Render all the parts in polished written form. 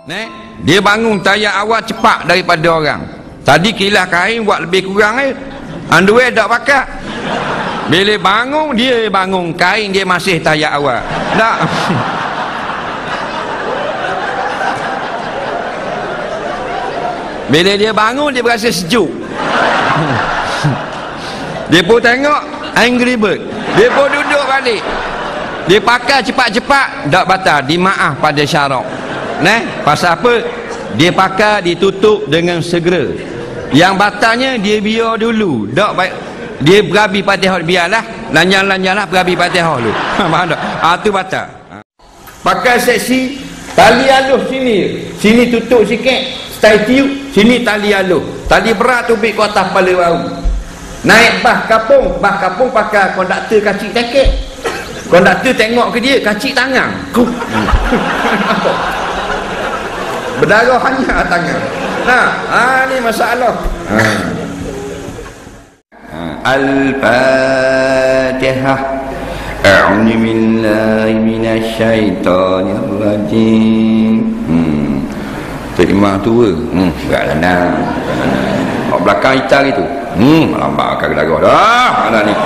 Dia bangun tayar awal cepat daripada orang. Tadi kilas kain buat lebih kurang underwear tak pakai. Bila bangun kain dia masih tayar awal. Tak. Bila dia bangun dia berasa sejuk. Dia pun tengok Angry Bird. Dia pun duduk balik. Dia pakai cepat-cepat tak batal, dimaaf pada syarak. Pasal apa? Dia pakai ditutup dengan segera. Yang batalnya dia biar dulu. Tak baik. Dia berabi Fatihah, biarlah lanjang-lanjanglah berabi Fatihah dulu. Faham tak? Tu batal. Pakai seksi tali aluh sini tutup sikit, style tiup, sini tali aluh. Tali berat tu bik ke atas kepala baru. Naik bas kapung pakai konduktor kacik teket. Konduktor tengok ke dia, kacik tangan. Berdarah hanya tangan. Ni masalah. Al-Fatihah. A'udzu billahi minasyaitonir rajim. Terima tua. Berat lanang. Kat belakang hitam itu. Lambat akan darah dah. Mana ni?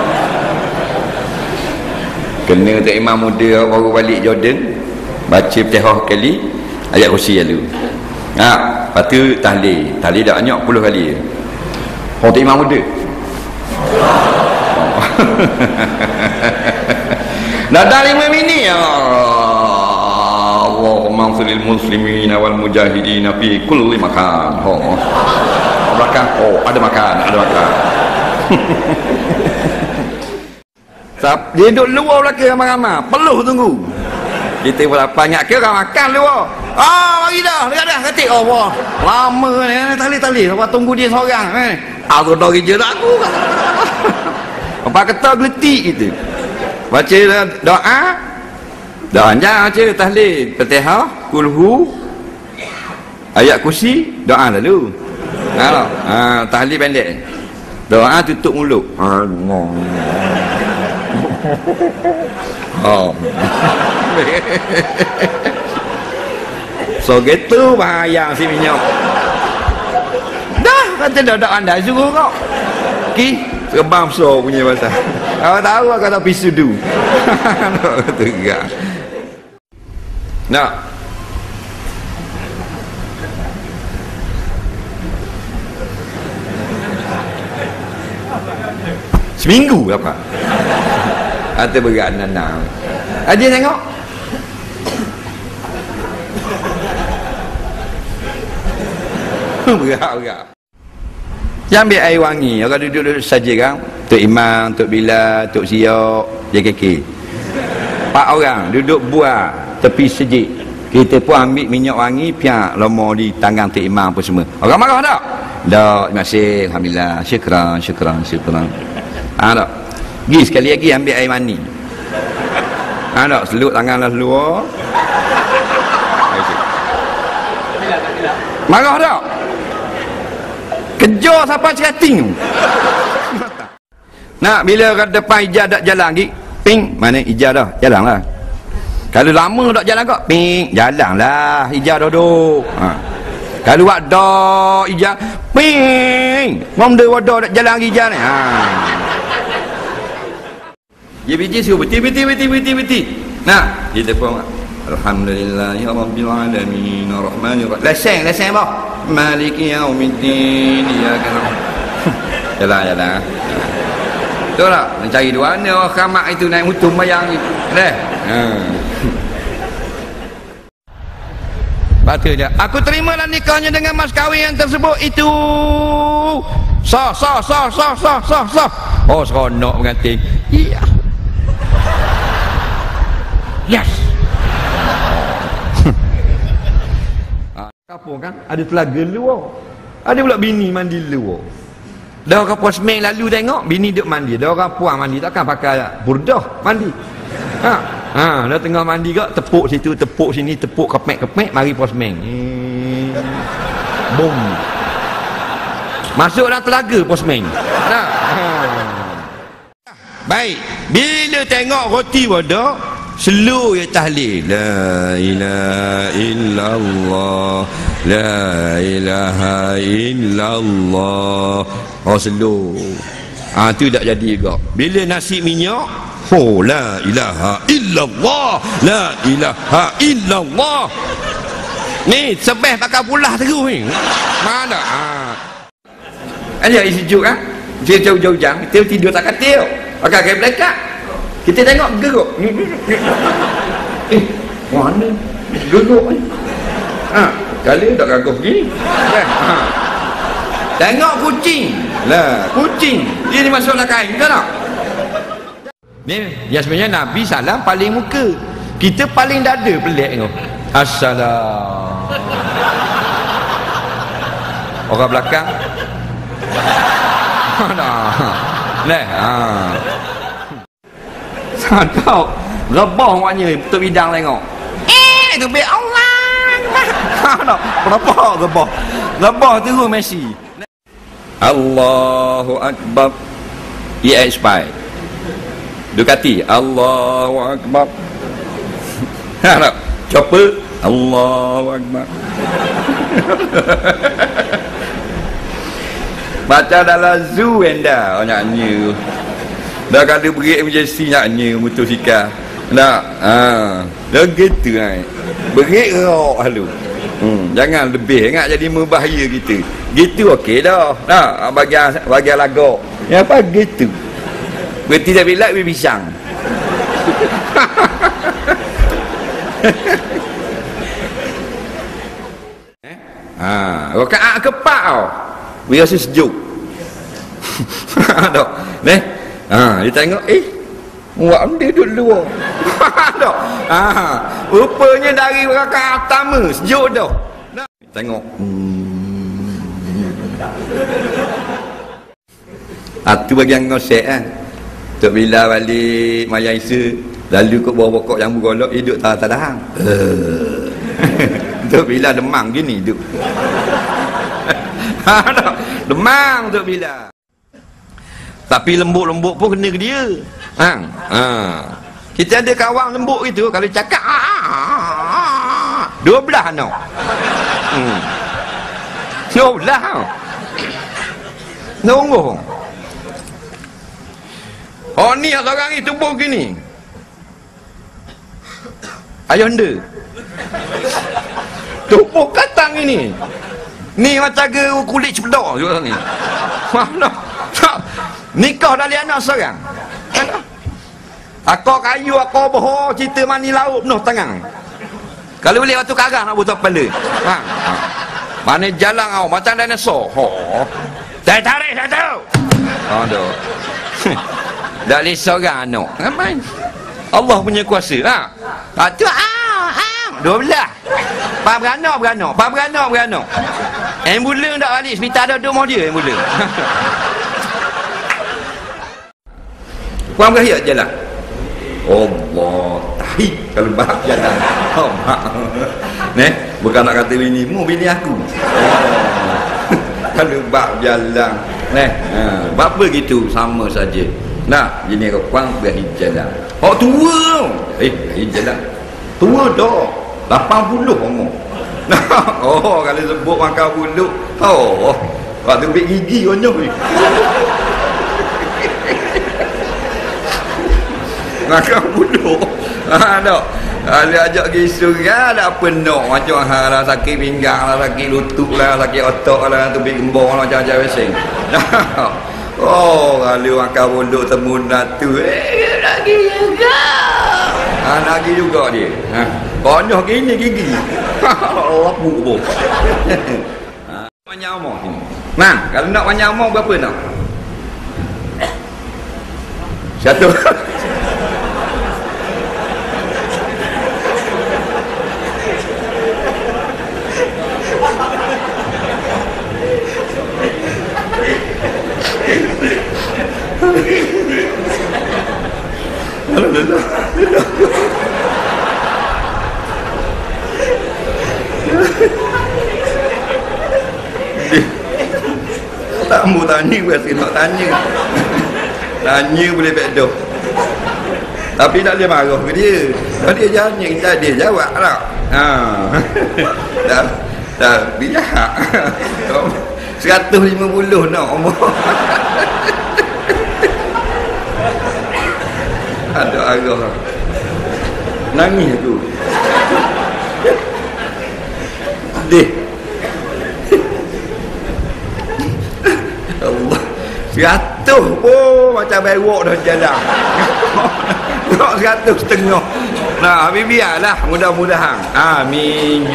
Kena tak imam muda baru balik Jordan, baca Fatihah kali, ayat kursi lalu. Lepas tu tahlil dah banyak 10 kali. Tak imam muda. Dah 5 minit. Allahumma ansuril muslimin wal mujahidin fi kulli makan. Belakang ada makan. Dia duduk luar belakang ramai-ramai, peluh tunggu. Kita berapa ingat ke orang makan luar. Mari dah, dah ketik. Allah, lama ni tali apa tunggu dia seorang. Aku dah kerja dah aku. Apa kata geletik gitu. Baca doa. Dah panjang baca tahlil, Fatihah, kulhu, ayat kursi, doa lalu. Tahlil pendek. Doa tutup mulut. So gitu bahaya si minyak. Dah kata dah anda suruh kau. Sebab so punya bahasa. Kau tahu kata pisudu. Kata enggak. Seminggu apa? Atau berat nana. Dia tengok. Berat. Jangan ambil air wangi. Orang duduk saja kan. Tok Imam, Tok Bilal, Tok Siok, JKK. 4 orang duduk buat tepi sejik. Kita pun ambil minyak wangi, piak lomo di tangan Tok Imam apa semua. Orang marah tak? Tak, terima kasih. Alhamdulillah. Syukran. Tak. Pergi sekali lagi ambil air mani. Tak, seluk tangan lah seluar. Marah tak? Kejar sampai cerating. Bila kat depan hijau tak jalan lagi, ping, mana hijau dah, jalanlah. Kalau lama tak jalan kok, ping, jalanlah, hijau duduk. Kalau ada hijau, ping, ngomda wadah tak jalan lagi hijau ni. Dia biji suruh beti. Kita pun Alhamdulillahirabbil alamin arrahmanir rahim. Lesen apa? Maliki yaumiddin. Jalan. Betul tak? Mencari dua mana orang khamak itu naik mutum bayang itu. Baca dia. Aku terimalah nikahnya dengan mas kahwin yang tersebut itu. Sah. Oh, seronok pengantin. Iya. Yes. Kapung kan ada telaga luar. Ada pula bini mandi luar. Dah orang puas semeng lalu tengok bini duk mandi. Dah orang puas mandi takkan pakai burdah mandi. Dah tengah mandi kak tepuk situ, tepuk sini, tepuk kepek, mari puas semeng. Bom. Masuk dalam telaga puas semeng. Baik, bila tengok roti wadah slow ya tahlil. La ilaha illallah, la ilaha illallah. Oh, slow. Tu tak jadi juga. Bila nasi minyak, oh, la ilaha illallah, la ilaha illallah. Ni sebeh pakai pulah terus ni. Mana? Ada isi sejuk ah. Dia jauh-jauh jam, kita tidur tak katil. Pakai kain belekat. Kita tengok geruk. Mana? Geruk ni. Kali tak gagah begini. Kan? Tengok kucing. Lah, kucing. Dia ni masuk dalam kain ke tak? Ni, ya sebenarnya Nabi salam paling muka. Kita paling dada pelik tengok. Assalam. Orang belakang. Nah, tahu rebah maknanya betul bidang tengok. Itu be Allah. Berapa rebah? Rebah terus Messi. Allahu Akbar. EXP. Ducati. Allahu Akbar. Harap chopper. Allahu Akbar. Baca dalam zoo enda oh, nyanyi. Dah kali berik emergency nyanyi motosikal. Nak dah gitu kan. Berik rock halu. Jangan lebih ingat jadi membahaya kita. Gitu okey dah. Nah, bagi lagu. Ya apa gitu. Berarti dah bila pisang. Rakaat keempat tau. Dia rasa sejuk. Dok. Neh. Dia tengok buat benda duduk luar. Dok. Rupanya dari rakaat pertama sejuk dah. Tengok. Tu bagian ngosek kan. Tok bila balik Maya Isa lalu ke bawah pokok jambu golok hidup tak tahan. Tok bila demam gini duk. Demam Tok bila. Tapi lembut-lembut pun kena ke dia. Kita ada kawan lembut gitu kalau cakap 12 anak. 12 nunggu. Oh ni seorang ni tubuh gini. Ayonda. Tubuh katang ini. Ni macam ke kulit cedok juga ni. Mana? Nikah dari anak seorang. Aku kayu, aku bohong, cerita mani laut penuh tangan. Kalau boleh waktu karang nak butuh kepala. Mana jalan kau macam dinosaur. Saya tarik satu. Aduh. Dah boleh seorang anak. Ngapain? Allah punya kuasa. Tu 12. Pak beranak. Ambulans tak balik hospital ada rumah dia ambulans. Puan berhayat jalan. Allah tahi kalau bab jalan. Bukan nak kata bini mu bini aku. Kalau bab jalan. Bab begitu sama saja. Nah, ini puan berhayat jalan. Oh tua. Jalan. Tua dah. 80 umur. Oh kalau sebut makan bulu. Waktu ambil gigi konyol. Makan bulu. Tak. Dia ajak pergi surga dah penuh macam lah sakit pinggang lah, sakit lutut lah, sakit otak lah, tu pergi gembong lah macam-macam bising. Oh kalau makan bulu temu natu. Lagi juga. Lagi juga dia. Banyak gini gigi. Lapuk pun. Banyak omong ni. Man, kalau nak banyak omong berapa nak? Satu. Tak mau tanya, biasa nak tanya. Tanya boleh bedoh. Tapi tak boleh marah ke dia. Kalau dia jawabnya, kita dia jawab lah. Tak bijak. 150 nak umur. Ada arah. Nangis tu. Sedih. Allah. 100 pun macam berok dah jalan. Nak 100,5. Nah, habis biarlah, mudah-mudahan. Amin.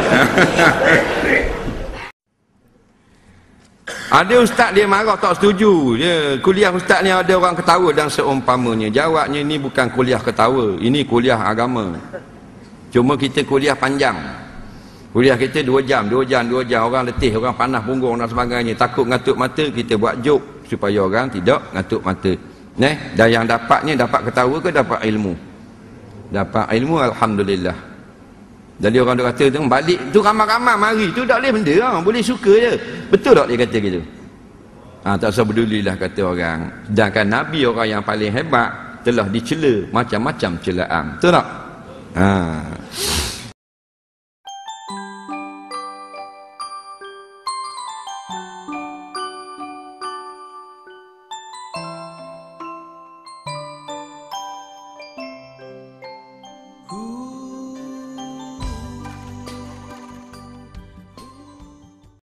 Ada ustaz dia marah tak setuju. Dia kuliah ustaz ni ada orang ketawa dan seumpamanya. Jawabnya ini bukan kuliah ketawa, ini kuliah agama. Cuma kita kuliah panjang. Kuliah kita 2 jam. Orang letih, orang panas punggung dan sebagainya. Takut ngatuk mata, kita buat joke supaya orang tidak ngatuk mata. Dan yang dapatnya dapat ketawa ke dapat ilmu? Dapat ilmu, alhamdulillah. Jadi orang dia kata tu balik tu ramai-ramai mari tu tak boleh benda lah. Boleh suka je. Betul tak dia kata gitu? Tak usah pedulilah kata orang. Sedangkan Nabi orang yang paling hebat telah dicela macam-macam celaan. Betul tak?